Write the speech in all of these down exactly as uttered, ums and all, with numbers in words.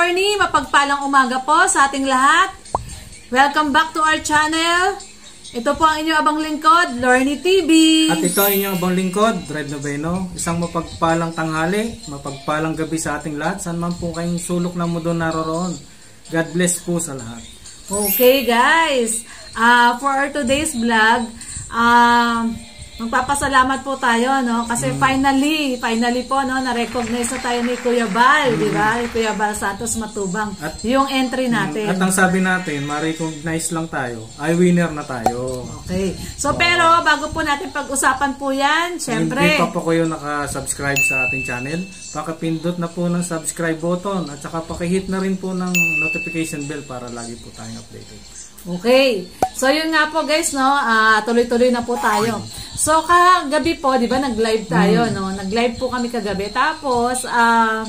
morning, mapagpalang umaga po sa ating lahat. Welcome back to our channel. Ito po ang inyong abang lingkod, Lorny T V. At ito ang inyong abang lingkod, Red Noveno. Isang mapagpalang tanghali, mapagpalang gabi sa ating lahat. Saan man po kayong sulok ng mundo naroroon. God bless po sa lahat. Okay guys, uh, for our today's vlog, uh, magpapasalamat po tayo, no? Kasi mm. finally, finally po, no, na-recognize na tayo ni Kuya Bal, mm. di ba? Kuya Bal Santos Matubang. At yung entry natin. At ang sabi natin, ma-recognize lang tayo, ay winner na tayo. Okay. So, oh. pero bago po natin pag-usapan po yan, syempre. Hindi pa po kayo nakasubscribe sa ating channel, pakipindot na po ng subscribe button at saka pakihit na rin po ng notification bell para lagi po tayong updated. Okay. So, yun nga po guys, no, uh, tuloy-tuloy na po tayo. So, kagabi po, di ba, nag-live tayo, mm. no? Nag-live po kami kagabi. Tapos, ah, uh,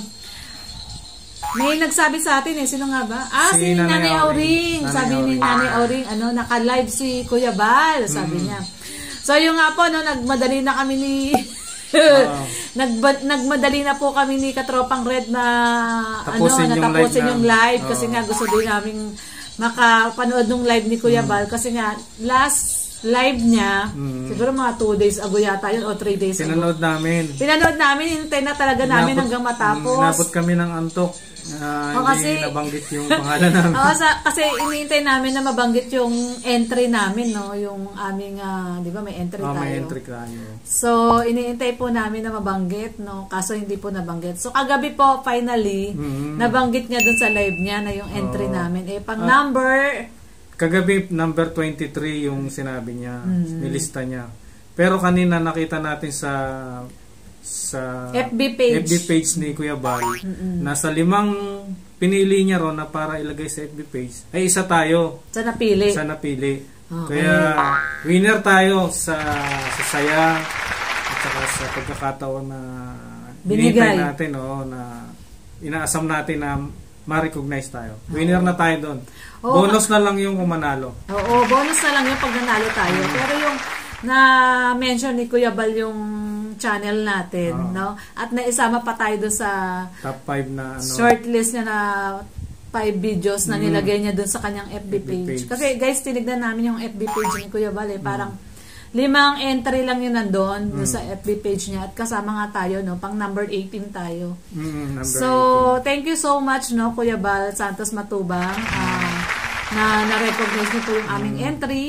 may nagsabi sa atin eh, sino nga ba? Ah, si, si Nanay, Nanay Auring. Nanay Sabi Auring. ni Nanay Auring, ano, naka-live si Kuya Bal, sabi mm. niya. So, yung nga po, no, nagmadali na kami ni... oh. Nag nagmadali na po kami ni Katropang Red na tapusin ano, natapusin yung, yung live na, kasi oh. nga gusto din namin makapanood ng live ni Kuya mm. Bal kasi nga last live niya, mm. siguro mga two days ago yata yun o three days Pinanood ago. namin. Pinanood namin, hintay na talaga namin inabot, hanggang matapos. Inabot kami ng antok. Uh, o, hindi kasi, nabanggit yung pangalan namin. O, sa, kasi iniintay namin na mabanggit yung entry namin, no? Yung aming, uh, di ba may entry oh, tayo. May entry tayo. So, iniintay po namin na mabanggit, no? Kaso hindi po nabanggit. So, kagabi po, finally, mm-hmm. nabanggit niya dun sa live niya na yung entry oh. namin. Eh, pang uh, number... Kagabi, number twenty-three yung sinabi niya, mm-hmm. nilista niya. Pero kanina nakita natin sa sa F B page, F B page ni Kuya Bal, mm-hmm. nasa limang pinili niya ron na para ilagay sa F B page. Ay, isa tayo. Sa napili. Sa napili. Okay. Kaya, winner tayo sa, sa saya at saka sa pagkakataon na binigay natin, oh, na inaasam natin na ma-recognize tayo. Winner oh. na tayo doon. Oh, bonus na lang yung kumanalo. Oo, bonus na lang yung pag nanalo tayo. Mm. Pero yung na-mention ni Kuya Bal yung channel natin, oh. no? At naisama pa tayo doon sa top five na ano, shortlist niya na five videos na mm. nilagay niya doon sa kanyang F B, F B page. page. Kasi guys, tinignan namin yung F B page ni Kuya Bal, eh, parang mm. limang entry lang yun nandun mm. sa F B page niya at kasama nga tayo, no, pang number eighteen tayo. Mm, number so, eighteen. Thank you so much, no, Kuya Bal Santos Matubang, uh, na na-recognize niyo po yung aming mm. entry.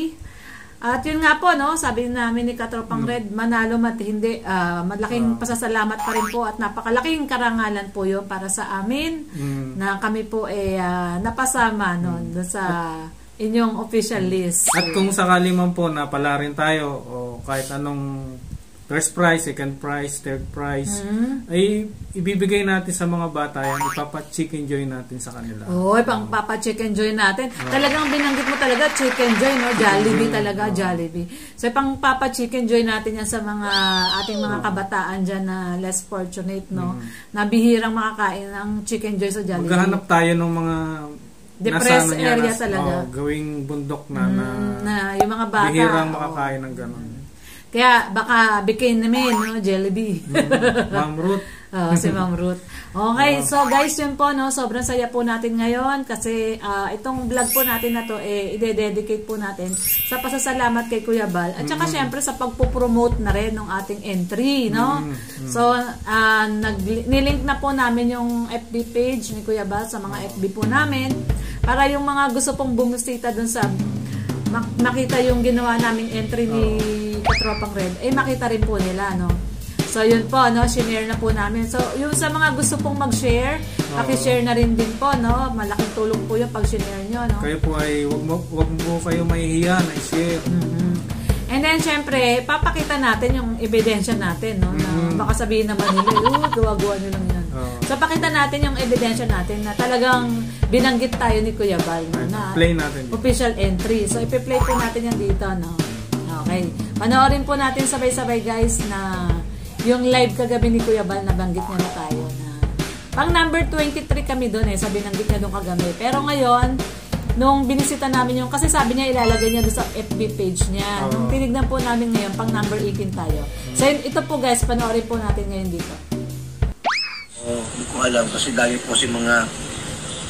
At yun nga po, no, sabi namin ni Katropang mm. Red, manalo mat hindi, uh, malaking uh. pasasalamat pa rin po at napakalaking karangalan po yun para sa amin mm. na kami po eh uh, napasama, no, mm. sa inyong official list. At kung sakali man po na pala rin tayo o kahit anong first prize, second prize, third prize, mm-hmm. ay ibibigay natin sa mga bata yan, ipapa-chicken joy natin sa kanila. Oy, pang papa-chicken joy natin. Oh. Talagang binanggit mo talaga chicken joy, no? Jollibee talaga, oh. Jollibee. So pang papa-chicken joy natin yan sa mga ating mga kabataan dyan na less fortunate, no? Mm-hmm. Na bihirang makakain ng chicken joy sa Jollibee. Maghahanap tayo ng mga depressed nasa, area nas, talaga. Oh, gawing bundok na, mm, na, na yung mga bata. Bihirang makakain ng ganun. Kaya baka bikin namin, no, Jollibee. Mm, Ma'am Ruth. Oh, si Ma'am Ruth. Okay, so guys, yun po, no, sobrang saya po natin ngayon kasi uh, itong vlog po natin na to, eh, ide-dedicate po natin sa pasasalamat kay Kuya Bal. At saka mm. syempre sa pagpo-promote na rin ng ating entry, no? Mm. Mm. So, uh, nag nilink na po namin yung F B page ni Kuya Bal sa mga F B po namin para yung mga gusto pong bumusita dun sa mak makita yung ginawa naming entry ni Katropang Red, eh makita rin po nila, no? So, yun po, no? Share na po namin. So, yung sa mga gusto pong mag-share, uh, paki-share na rin din po, no? Malaking tulong po yung pag-share nyo, no? Kayo po ay, wag mo, wag mo kayo mahihiya na i-share. Mm-hmm. And then, syempre, papakita natin yung ebidensya natin, no? Mm-hmm. Na baka sabihin naman nila, oh, gawa-gawa nyo lang yan. Uh, so, pakita natin yung ebidensya natin na talagang binanggit tayo ni Kuya Bal, no? Na play natin. Official entry. So, ipi-play po natin yan dito, no? Okay. Panoorin po natin sabay-sabay, guys, na yung live kagabi ni Kuya Bal, nabanggit niya na tayo na pang number twenty-three kami doon eh, sabi nanggit niya doon kagabi. Pero ngayon, nung binisita namin yung, kasi sabi niya ilalagay niya doon sa F B page niya. Uh, nung tinignan po namin ngayon, pang number eighteen tayo. Hmm. So ito po guys, panoorin po natin ngayon dito. Oh, hindi ko alam kasi dahil po si mga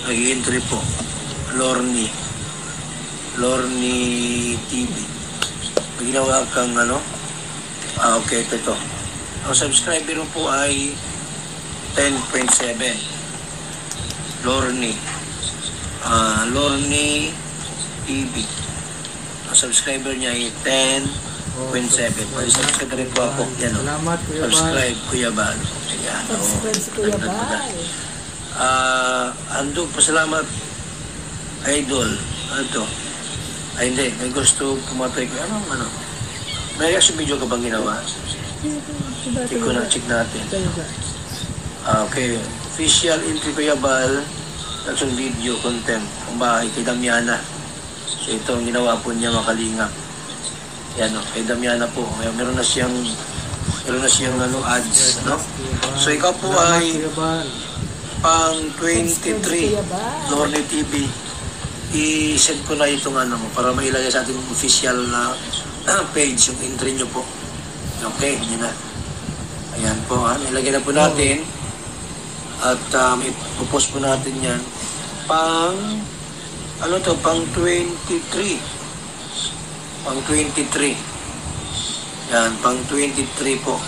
ay entry po. Lorny. Lorny T V. May ginawa kang ano? Ah, okay, ito ito. Ang subscriber mo po ay ten point seven. Lorny. Ah, Lorny T V. Ang subscriber niya ay ten point seven. Pwede subscribe rin po ako. Yan o. Salamat, Kuya Bal. Subscribe, Kuya Bal. Ayan o. Subscribe si Kuya Bal. Ah, ando, pasalamat. Idol. Ano to? Ay, hindi. May gusto pumatay ko. Ano, ano? May reaction video ka bang ginawa? Check ko na, check natin. Ah, okay. Official entry Kuya Bal. Reaction video, content. Ang bahay kay Damiana. So, ito ang ginawa po niya makalingap. Yan o, kay Damiana po. May, meron na siyang meron na siyang ano, ads. No? So, ikaw po ay pang twenty-three Lorny T V. I-send ko na itong ano mo para mailagay sa ating official na page yung entry nyo po. Okay, yun na. Ayan po, ha? Ilagay na po natin. At um, ipopost po natin yan. Pang, ano to, pang twenty-three. Pang twenty-three. Yan, pang twenty-three po.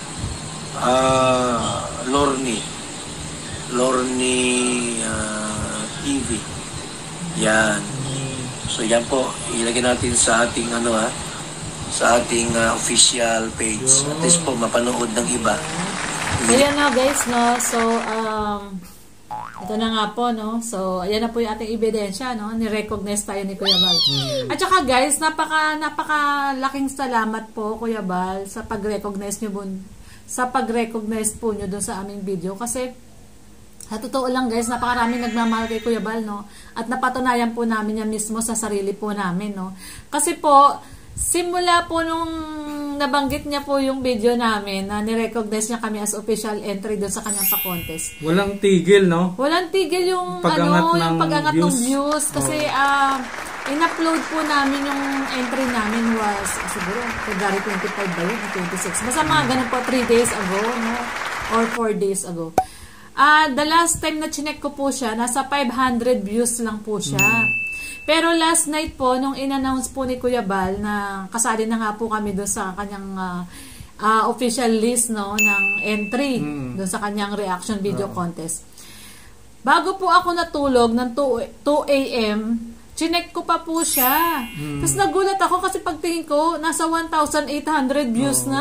Ah, uh, Lorny. Lorny uh, T V. Yan. So yan po, ilagay natin sa ating ano ha, sa ating uh, official page. At least po mapanood ng iba. So yan na guys, no. So um ito na nga po, no. So ayan na po yung ating ebidensya, no. Ni-recognize tayo ni Kuya Bal. Hmm. At saka guys, napaka napakalaking salamat po Kuya Bal sa pag-recognize niyo bun sa pag-recognize po niyo doon sa aming video kasi sa totoo lang guys, napakaraming nagmamahal kay Kuya Bal, no? At napatunayan po namin yan mismo sa sarili po namin, no? Kasi po, simula po nung nabanggit niya po yung video namin na nirecognize niya kami as official entry doon sa kanyang pa-contest. Walang tigil, no? Walang tigil yung pag-angat ano, ng yung pag-angat views. ng views. Kasi, ah, uh, in-upload po namin yung entry namin was, uh, siguro, February twenty-five ba yun? twenty-six. Basta mga ganun po, three days ago, no? Or four days ago. Ah, uh, the last time na chinek ko po siya, nasa five hundred views lang po siya. Mm. Pero last night po, nung in-announce po ni Kuya Bal na kasali na nga po kami doon sa kanyang uh, uh, official list, no, ng entry mm. doon sa kanyang reaction video oh. contest. Bago po ako natulog ng two A M, chinek ko pa po siya. Mm. Tapos nagulat ako kasi pagtingin ko, nasa one thousand eight hundred views oh. na.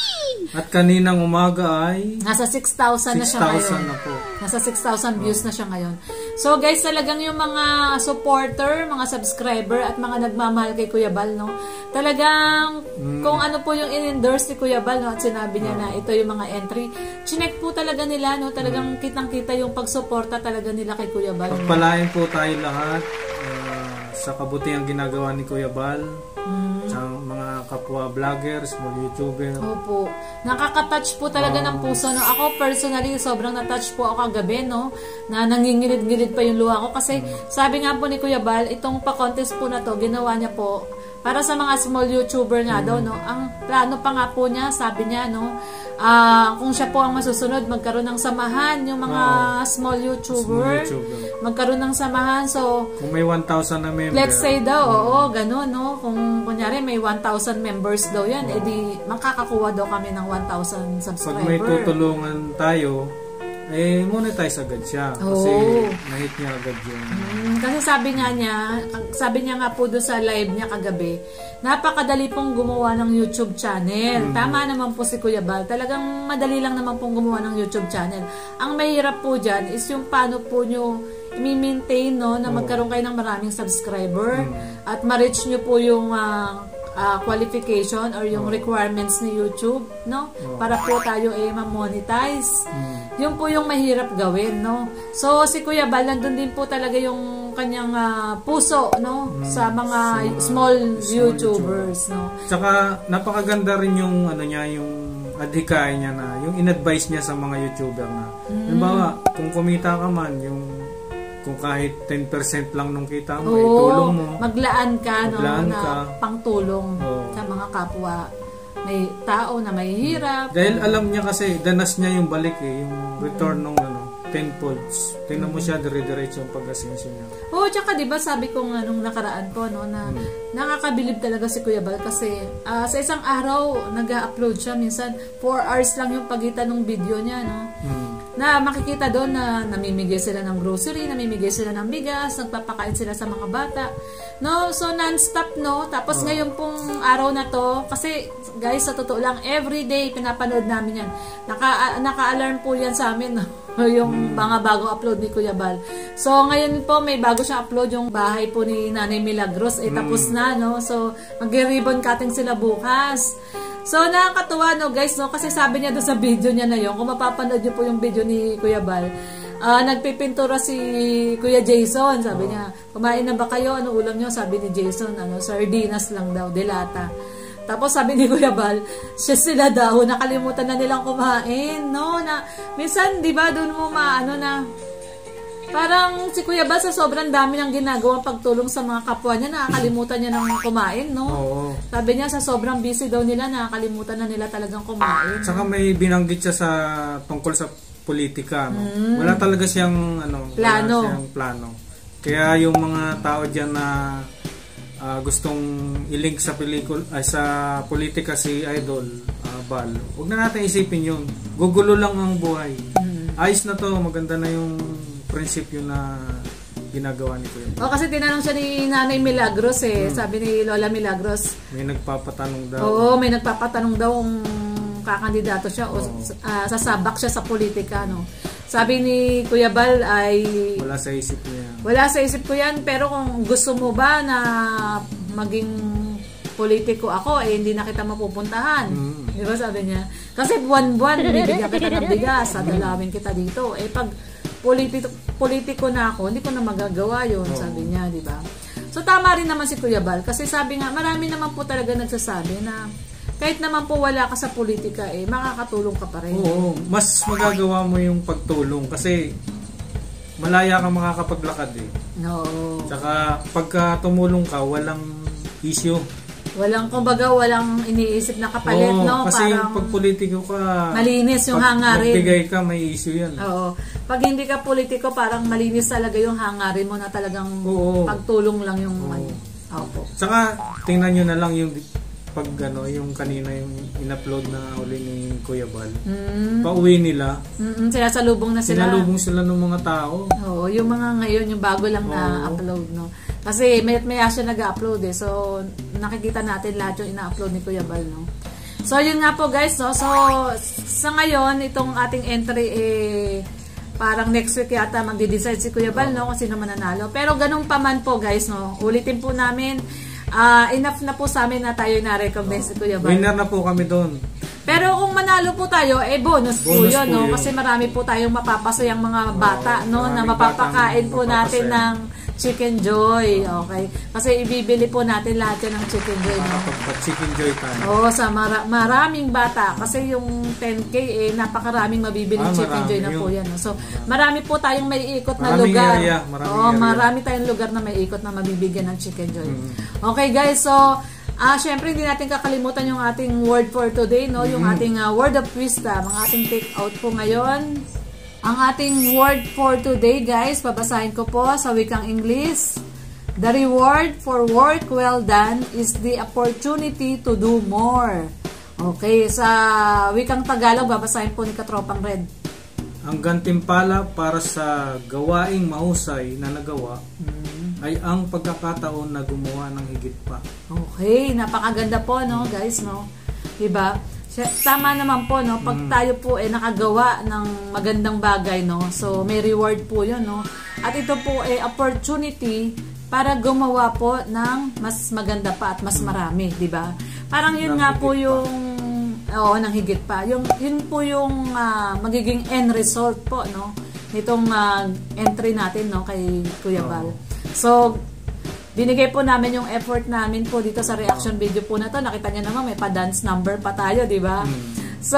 At kaninang umaga ay nasa six thousand na siya ngayon. Na po. Nasa six thousand views oh. na siya ngayon. So guys, talagang yung mga supporter, mga subscriber at mga nagmamahal kay Kuya Bal, no? Talagang mm. kung ano po yung in-endorse ni Kuya Bal, no? At sinabi niya oh. na ito yung mga entry. Chinek po talaga nila, no? Talagang mm. kitang-kita yung pagsuporta talaga nila kay Kuya Bal. Pagpalain po tayo lahat uh, sa kabutihang ginagawa ni Kuya Bal. Mm. Sa mga kapwa vlogger, small YouTuber. Opo. Nakaka-touch po talaga oh. ng puso, no? Ako personally, sobrang na-touch po ako kagabi, no? Na nangingilid-ngilid pa yung luha ko. Kasi mm. sabi nga po ni Kuya Bal, itong pa-contest po na to, ginawa niya po para sa mga small YouTuber nga mm. daw, no? Ang plano pa nga po niya, sabi niya, no? Uh, kung siya po ang masusunod, magkaroon ng samahan yung mga oh. small YouTuber. Small YouTuber. Magkaroon ng samahan. So, kung may one thousand na member. Let's say daw, mm. oo, ganun, no? Kung kunyari may one thousand members daw yan, oh. edi makakakuha daw kami ng one thousand subscriber. Pag may tutulungan tayo, eh, monetize agad siya. Kasi oh. na-hit niya agad yun. Hmm, kasi sabi nga niya, sabi niya nga po doon sa live niya kagabi, napakadali pong gumawa ng YouTube channel. Mm. Tama naman po si Kuya Bal. Talagang madali lang naman pong gumawa ng YouTube channel. Ang mahirap po dyan is yung paano po nyo i-maintain, no, na magkaroon kayo ng maraming subscriber mm. at ma-reach nyo po yung uh, Uh, qualification or yung oh. requirements ni YouTube, no? Oh. Para po tayo eh ma-monetize. Mm. Yun po yung mahirap gawin, no? So, si Kuya Bal, nandun din po talaga yung kanyang uh, puso, no? Mm. Sa mga so, small, small YouTubers, YouTubers, no? Tsaka, napakaganda rin yung, ano niya, yung adhikay niya na, yung in-advise niya sa mga YouTuber na, mm. halimbawa, kung kumita ka man, yung kung kahit ten percent lang nung kita mo, oo, itulong mo. Maglaan ka, maglaan no, ka. na pangtulong oo. Sa mga kapwa. May tao na may hirap. Dahil alam niya kasi, danas niya yung balik eh, yung return nung ano. ten folds. Tingnan mo siya, dire-diretso ang pag-ascenso niya. Oo, tsaka diba sabi ko nga nung nakaraan ko, no, na hmm. nakakabilib talaga si Kuya Bal kasi uh, sa isang araw, nag-upload siya. Minsan, four hours lang yung pagitan ng video niya, no. Hmm. Na makikita doon na namimigay sila ng grocery, namimigay sila ng bigas, nagpapakain sila sa mga bata. No, so non-stop, no. Tapos oh. ngayon pong araw na to, kasi guys, sa totoo lang, everyday pinapanood namin yan. Naka, naka-alarm po yan sa amin, no? Yung mga bagong upload ni Kuya Bal. So ngayon po, may bago siya upload yung bahay po ni Nanay Milagros. Eh, tapos mm. na, no. So, mag-ribbon cutting sila bukas. So, nakakatuwa, no, guys, no, kasi sabi niya doon sa video niya na yun, kung mapapanood niyo po yung video ni Kuya Bal, uh, nagpipintura si Kuya Jason, sabi niya, kumain na ba kayo? Ano ulam niyo? Sabi ni Jason, ano, sardinas lang daw, delata. Tapos sabi ni Kuya Bal, siya sila daw, nakalimutan na nilang kumain, no, na, minsan, di ba, doon mo maano na, parang si Kuya Bal sa sobrang dami ng ginagawang pagtulong sa mga kapwa niya, nakakalimutan niya ng kumain, no? Oo. Sabi niya sa sobrang busy daw nila, nakakalimutan na nila talagang kumain. Saka may binanggit siya sa tungkol sa politika, no? Mm. Wala talaga siyang ano, plano. Wala siyang plano. Kaya yung mga tao diyan na uh, gustong i-link sa pelikula ay sa politika si Idol uh, Bal, huwag na natin isipin yun. Gugulo lang ang buhay. Mm. Ayos na to, maganda na yung prinsipyo na ginagawa ni Kuya. O, kasi tinanong siya ni Nanay Milagros eh. Hmm. Sabi ni Lola Milagros. May nagpapatanong daw. Oo, may nagpapatanong daw kung kakandidato siya o uh, sasabak siya sa politika, no. Sabi ni Kuya Bal ay wala sa isip niya. Wala sa isip ko yan, pero kung gusto mo ba na maging politiko ako, eh hindi na kita mapupuntahan. Hmm. Di ba sabi niya? Kasi buwan-buwan bibigyan kita ng bigas, dadalawin kita dito. Eh pag politiko, politiko na ako, hindi ko na magagawa yun, oh. sabi niya, di ba? So, tama rin naman si Kuya Bal, kasi sabi nga, marami naman po talaga nagsasabi na kahit naman po wala ka sa politika, eh, makakatulong ka pa rin. Oo, mas magagawa mo yung pagtulong, kasi malaya kang makakapaglakad eh. No. Tsaka, pagka tumulong ka, walang issue. Walang, kumbaga, walang iniisip na kapalit, oo, no? Kasi parang pag politiko ka, malinis yung pag hangarin. magbigay ka, may issue yan. Oo. Pag hindi ka politiko, parang malinis talaga yung hangarin mo na talagang oo. Pagtulong lang yung oo. ano. Opo. Saka, tingnan nyo na lang yung pag ano, yung kanina yung in-upload na uli ni Kuya Bal. Mm. Pauwi nila. Mm-mm, sinasalubong na sila. Sinalubong sila ng mga tao. Oo, yung mga ngayon, yung bago lang oo. Na upload, no? Kasi may maya siya nag-upload eh. So, nakikita natin lahat yung ina-upload ni Kuya Bal, no? So, yun nga po guys, no? So, sa ngayon, itong ating entry eh, parang next week yata magde-decide si Kuya Bal, no? Kung sino mananalo. Pero ganun pa man po guys, no? Ulitin po namin, uh, enough na po sa amin na tayo na-recognize si Kuya Bal. Winner na po kami doon. Pero kung manalo po tayo, eh bonus, bonus po yun, no? Yun. Kasi marami po tayong mapapasayang mga bata, no? Na mapapakain po natin ng Chicken Joy, okay? Kasi ibibili po natin lahat yan ng Chicken Joy, no? Chicken Joy tayo. Oo, sa mara maraming bata. Kasi yung ten K, eh, napakaraming mabibili ah, Chicken Joy na po yan. No? So, marami po tayong may ikot na maraming lugar. Area, maraming Oo, area. marami tayong lugar na may ikot na mabibigyan ng Chicken Joy. Mm. Okay, guys, so, Ah, uh, syempre hindi natin kakalimutan yung ating word for today, no? Yung mm. ating uh, word of wisdom, ang ating take out po ngayon. Ang ating word for today, guys, babasahin ko po sa wikang English. The reward for work well done is the opportunity to do more. Okay, sa wikang Tagalog, babasahin po ni Katropang Red. Ang gantimpala para sa gawaing mahusay na nagawa mm. ay ang pagkakataon na gumawa ng higit pa. Okay, napakaganda po, no, guys, no? Diba? Tama naman po, no? Pag tayo po eh nakagawa ng magandang bagay, no? So, may reward po yun, no? At ito po eh opportunity para gumawa po ng mas maganda pa at mas marami, diba? Parang yun nga po yung oo, nang higit pa. Yung, yun po yung uh, magiging end result po, no? Nitong uh, entry natin, no? Kay Kuya Bal. So, binigay po namin yung effort namin po dito sa reaction video po na to. Nakita niyo naman, may pa-dance number pa tayo, di ba? Mm. So,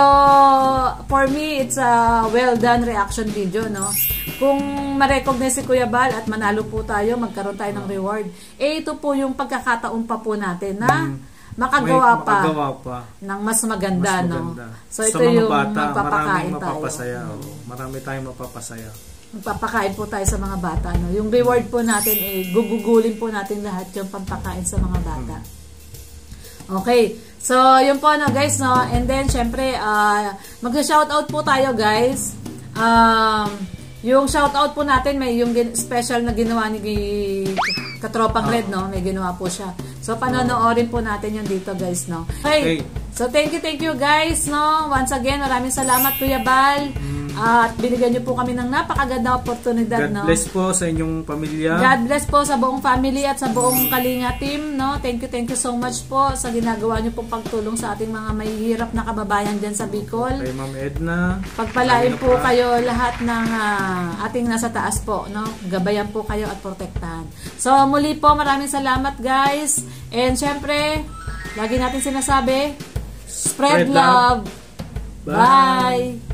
for me, it's a well done reaction video, no? Kung ma-recognize si Kuya Bal at manalo po tayo, magkaroon tayo ng reward. Eh, ito po yung pagkakataon pa po natin na mm. makagawa, may pa, makagawa pa ng mas maganda, mas no? maganda. So sa ito mga yung bata, magpapakain maraming tayo. mapapasaya. Oh. Marami tayong mapapasaya. Magpapakain po tayo sa mga bata, no? Yung reward po natin, eh, gugugulin po natin lahat yung pampakain sa mga bata. Okay. So, yun po, no, guys, no? And then, syempre, uh, mag-shoutout po tayo, guys. Um, yung shoutout po natin, may yung special na ginawa ni Katropang Red, no? May ginawa po siya. So, panonoorin po natin yung dito, guys, no? Okay. So, thank you, thank you, guys, no? Once again, maraming salamat, Kuya Bal. Uh, at binigyan niyo po kami ng napakaganda oportunidad, God no? bless po sa inyong pamilya. God bless po sa buong family at sa buong Kalinga team, no? Thank you, thank you so much po sa ginagawa niyo pong pagtulong sa ating mga mahihirap na kababayan diyan sa Bicol. Kay Ma'am Edna. Pagpalain po kayo lahat ng uh, ating nasa taas po, no? Gabayan po kayo at protektahan. So, muli po, maraming salamat, guys. And syempre, lagi natin sinasabi, spread, spread love. love. Bye. Bye.